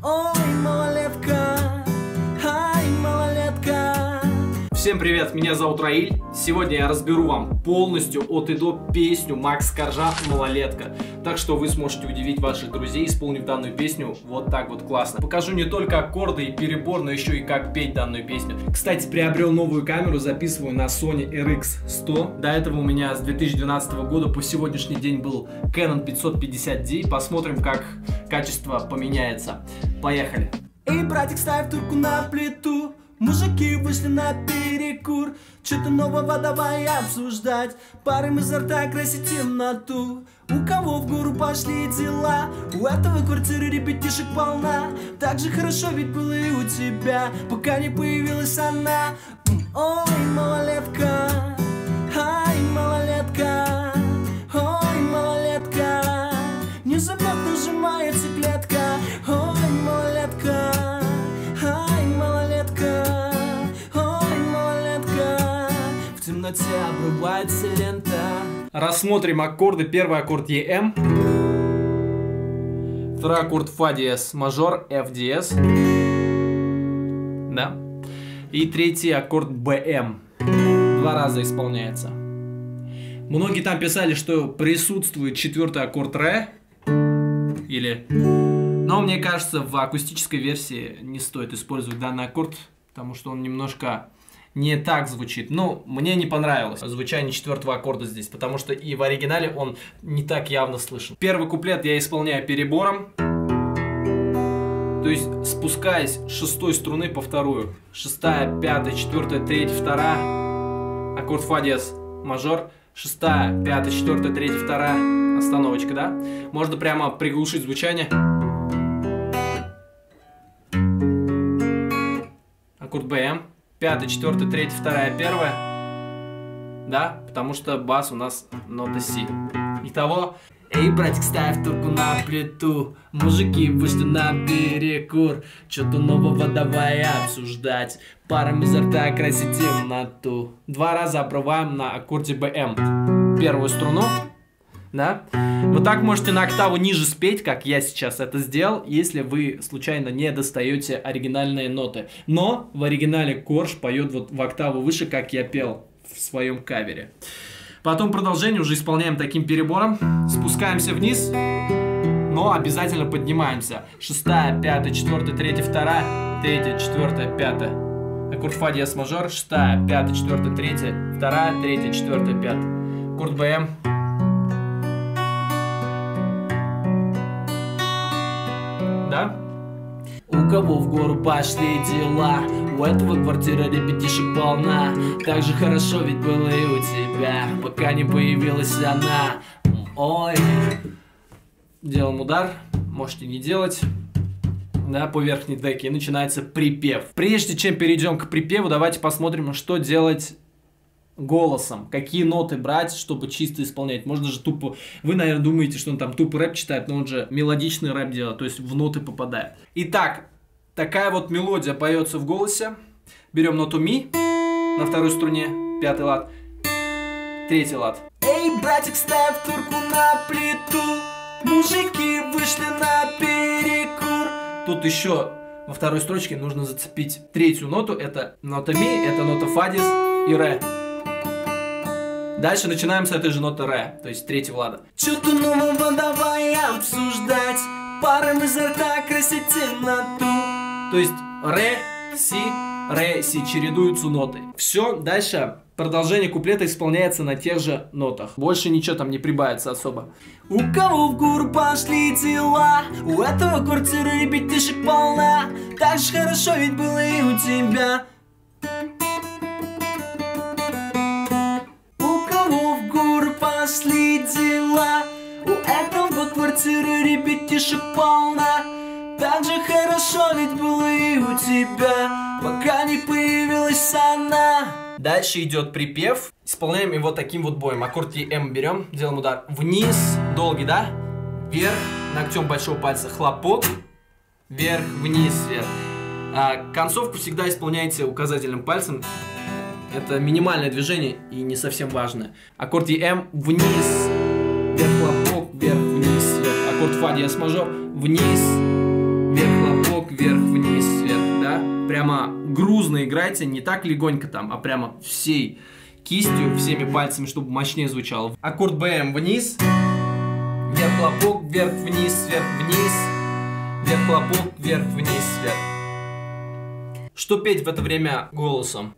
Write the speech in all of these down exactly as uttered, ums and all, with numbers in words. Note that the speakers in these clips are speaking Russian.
Ой, малолетка, ай, малолетка. Всем привет, меня зовут Раиль. Сегодня я разберу вам полностью от и до песню Макс Коржа «Малолетка». Так что вы сможете удивить ваших друзей, исполнив данную песню вот так вот классно. Покажу не только аккорды и перебор, но еще и как петь данную песню. Кстати, приобрел новую камеру, записываю на Sony эр икс сто. До этого у меня с две тысячи двенадцатого года по сегодняшний день был Canon пятьсот пятьдесят ди. Посмотрим, как качество поменяется. Поехали. Эй, братик, ставь турку на плиту. Мужики вышли на перекур. Что-то нового давай обсуждать. Паром изо рта красить темноту. У кого в гору пошли дела? У этого квартиры ребятишек полна. Так же хорошо ведь было и у тебя, пока не появилась она. Ой, малолетка, ай, малолетка. Ой, малолетка, незаметно сжимается клетка. Ой, малолетка, ай, малолетка. Ой, малолетка, в темноте обрубается лента. Рассмотрим аккорды. Первый аккорд Е М, второй аккорд Фа диез мажор, Ф диез, да, и третий аккорд Б М. Два раза исполняется. Многие там писали, что присутствует четвертый аккорд Ре, или, но мне кажется, в акустической версии не стоит использовать данный аккорд, потому что он немножко не так звучит. Ну, мне не понравилось звучание четвертого аккорда здесь, потому что и в оригинале он не так явно слышен. Первый куплет я исполняю перебором, то есть спускаясь с шестой струны по вторую. Шестая, пятая, четвертая, третья, вторая. Аккорд Фа диез мажор. Шестая, пятая, четвертая, третья, вторая. Остановочка, да? Можно прямо приглушить звучание. Аккорд Б М. Пятая, четвертая, третья, вторая, первая. Да, потому что бас у нас нота Си. Итого. Эй, братик, ставь турку на плиту. Мужики вышли на перекур. Что-то нового давай обсуждать. Паром изо рта красить темноту. Два раза обрываем на аккорде Б М первую струну. Да? Вы так можете на октаву ниже спеть, как я сейчас это сделал, если вы случайно не достаете оригинальные ноты. Но в оригинале Корж поет вот в октаву выше, как я пел в своем кавере. Потом продолжение уже исполняем таким перебором. Спускаемся вниз, но обязательно поднимаемся. Шестая, пятая, четвертая, третья, вторая, третья, четвертая, пятая. Аккорд Фа диез мажор. Шестая, пятая, четвертая, третья, вторая, третья, четвертая, пятая. Аккорд Б М. Да? У кого в гору пошли дела? У этого квартира ребятишек полна. Так же хорошо ведь было и у тебя, пока не появилась она. Ой. Делаем удар, можете не делать. Да, по верхней деке. И начинается припев. Прежде чем перейдем к припеву, давайте посмотрим, что делать голосом. Какие ноты брать, чтобы чисто исполнять. Можно же тупо... Вы, наверное, думаете, что он там тупо рэп читает, но он же мелодичный рэп делает, то есть в ноты попадает. Итак, такая вот мелодия поется в голосе. Берем ноту ми на второй струне, пятый лад, третий лад. Эй, братик, ставь турку на плиту. Мужики вышли на перекур. Тут еще во второй строчке нужно зацепить третью ноту. Это нота ми, это нота Фа диез и Ре. Дальше начинаем с этой же ноты Ре, то есть третьего лада. Что-то нового давай обсуждать. Паром изо рта красить темноту. То есть Ре, Си, Ре, Си чередуются ноты. Все, дальше продолжение куплета исполняется на тех же нотах. Больше ничего там не прибавится особо. У кого в гору пошли дела? У этого квартира ребятишек полна. Так же хорошо ведь было и у тебя. У кого в гору пошли дела? У этого квартира ребятишек полна. Так же хорошо ведь было и у тебя, пока не появилась она. Дальше идет припев. Исполняем его таким вот боем. Аккорд Е М берем, делаем удар вниз, долгий, да? Вверх, ногтем большого пальца хлопок. Вверх, вниз, вверх. А концовку всегда исполняйте указательным пальцем. Это минимальное движение и не совсем важное. Аккорд Е М вниз, вверх, хлопок, вверх, вниз, вверх. Аккорд Фа диез мажор, вниз, вверх, хлопок, грузно играйте, не так легонько там, а прямо всей кистью, всеми пальцами, чтобы мощнее звучало. Аккорд БМ вниз, вверх хлопок, вверх вниз, вверх вниз, вверх хлопок, вверх вниз, вверх. Что петь в это время голосом?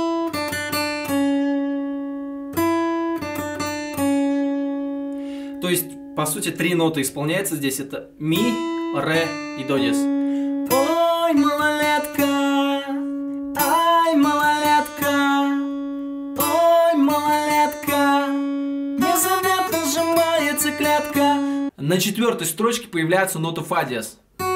То есть, по сути, три ноты исполняются здесь. Это ми, ре и до диез. Ой, малолетка, ай, малолетка, ой, малолетка, незаметно сжимается клетка. На четвертой строчке появляется нота фа диез.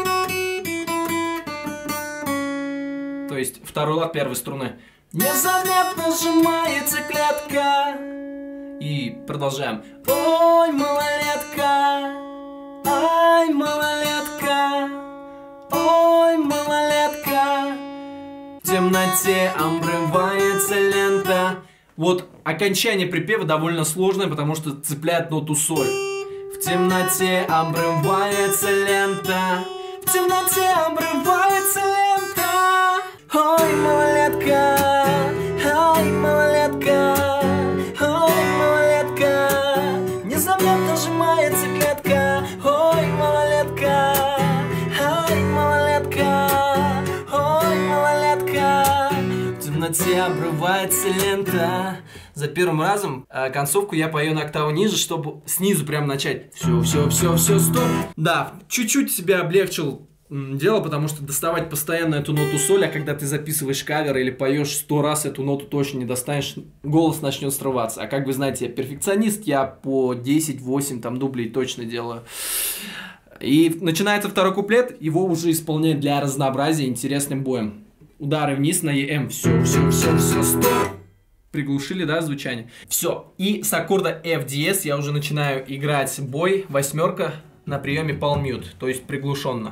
То есть, второй лад первой струны. Незаметно сжимается клетка. И продолжаем. Ой, малолетка, ай, малолетка, ой, малолетка, В темноте обрывается лента. Вот окончание припева довольно сложное, потому что цепляет ноту соль. В темноте обрывается лента. в темноте обрывается лента. Ой, малолетка, ай, малолетка, ой, малолетка, незаметно сжимается клетка. Ой, малолетка, ай, малолетка, ой, малолетка, В темноте обрывается лента. За первым разом э, концовку я пою на октаву ниже, чтобы снизу прям начать. Все, все, все, все, стоп. Да, чуть-чуть себя облегчил м, дело, потому что доставать постоянно эту ноту соль, а когда ты записываешь кавер или поешь сто раз эту ноту точно не достанешь, голос начнет срываться. А как вы знаете, я перфекционист, я по десять-восемь там дублей точно делаю. И начинается второй куплет, его уже исполняют для разнообразия интересным боем. Удары вниз на ЕМ. Все, все, все, все, стоп. Приглушили, да, звучание. Все. И с аккорда F диез я уже начинаю играть бой восьмерка на приеме palm mute, то есть приглушенно.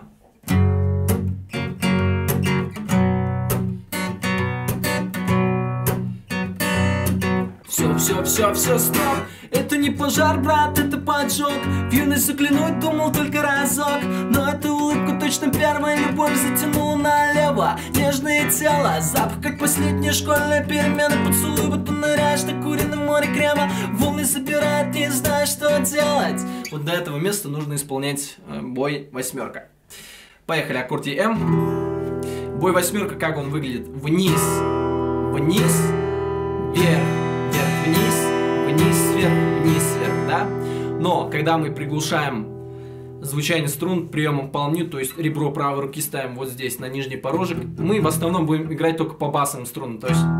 Все, все, все, все, стоп. Это не пожар, брат, это поджог. В юность заглянуть думал только разок, но эту улыбку точно первая любовь затянула налево. Нежное тело, запах как последняя школьная перемена. Поцелуй, будто ныряешь на курином море крема. Волны собирают, не знаешь, что делать. Вот до этого места нужно исполнять э, бой восьмерка. Поехали, аккорд ЕМ. Бой восьмерка, как он выглядит? Вниз, вниз, вверх, вверх, вниз, вниз, вверх, вниз, вверх, да? Но когда мы приглушаем звучание струн приемом palm mute, то есть ребро правой руки ставим вот здесь на нижний порожек, мы в основном будем играть только по басовым струнам, то есть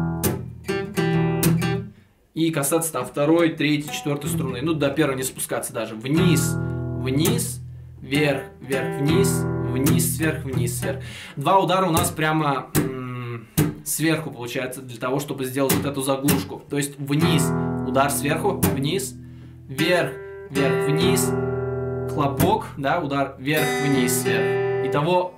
и касаться там второй, третьей, четвертой струны, ну до первой не спускаться даже. Вниз, вниз, вверх, вверх, вниз, вниз, вверх, вниз, вверх. Два удара у нас прямо м- сверху получается для того, чтобы сделать вот эту заглушку. То есть вниз, удар сверху, вниз, вверх, вверх, вниз, хлопок, да, удар вверх, вниз, вверх. Итого.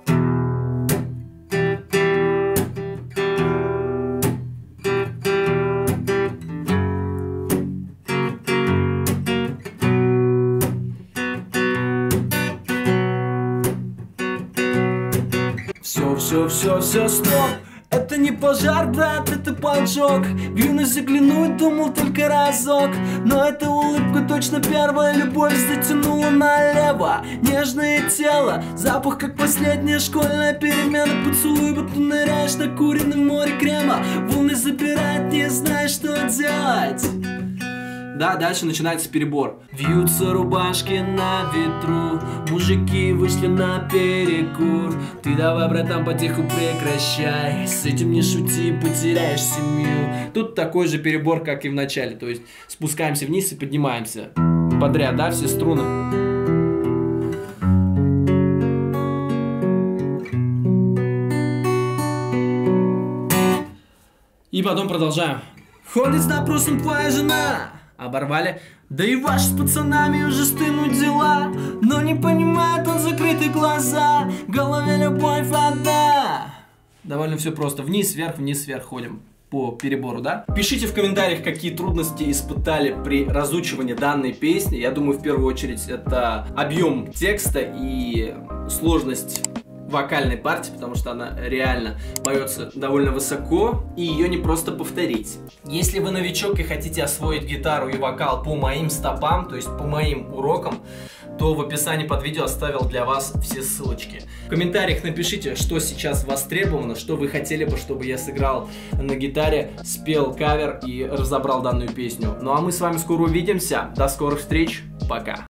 Все, все, все, все, стоп. Это не пожар, брат, это поджог. В юность заглянуть думал только разок, но эта улыбка точно первая любовь затянула налево. Нежное тело, запах как последняя школьная перемена. Поцелуй, будто ныряешь на курином море крема. Волны забирают, не знаешь, что делать. Да, дальше начинается перебор. Вьются рубашки на ветру, мужики вышли на перекур. Ты давай, братан, потиху прекращай, с этим не шути, потеряешь семью. Тут такой же перебор, как и в начале. То есть спускаемся вниз и поднимаемся подряд, да, все струны. И потом продолжаем. Ходит с допросом твоя жена. Оборвали. Да и ваши с пацанами уже стынут дела, но не понимает он закрытые глаза. В голове любовь одна. Довольно все просто. Вниз, вверх, вниз, вверх ходим по перебору, да? Пишите в комментариях, какие трудности испытали при разучивании данной песни. Я думаю, в первую очередь, это объем текста и сложность вокальной партии, потому что она реально поется довольно высоко, и ее не просто повторить. Если вы новичок и хотите освоить гитару и вокал по моим стопам, то есть по моим урокам, то в описании под видео оставил для вас все ссылочки. В комментариях напишите, что сейчас востребовано, что вы хотели бы, чтобы я сыграл на гитаре, спел кавер и разобрал данную песню. Ну а мы с вами скоро увидимся. До скорых встреч. Пока.